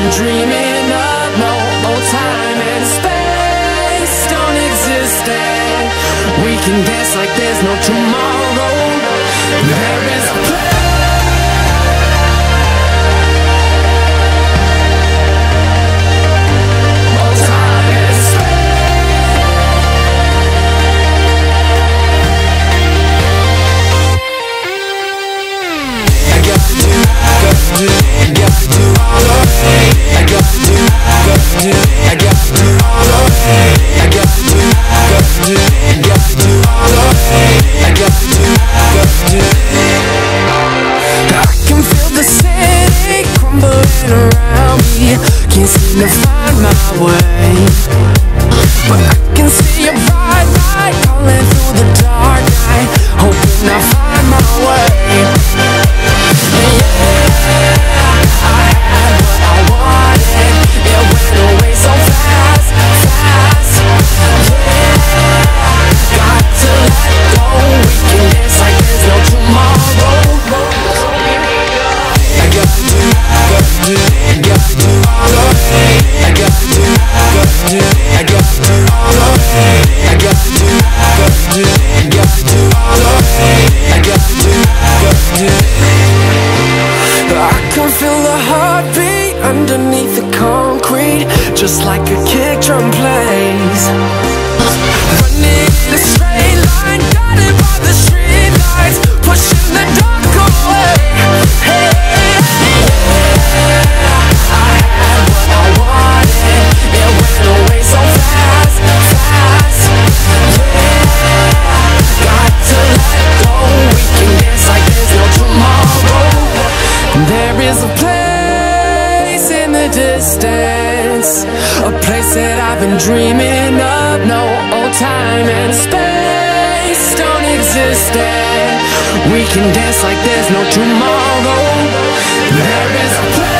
been dreaming of. No old time and space don't exist, and we can dance like there's no tomorrow. There is a place. Can't seem to find my way, but I can see your bright light calling through the dark night, hoping I find my way. Yeah, I had what I wanted, it went away so fast, fast. Yeah, got to let go, we can dance like there's no tomorrow. I got to I can feel the heartbeat underneath the concrete, just like a kick drum plays. Running in a straight line, guided by the street lights, pushing the dark away. Hey, I had what I wanted, it went away so fast, fast. Yeah, got to let go, we can dance like there's no tomorrow. There is a place in the distance, a place that I've been dreaming of. No old time and space don't exist, and we can dance like there's no tomorrow. There is a place.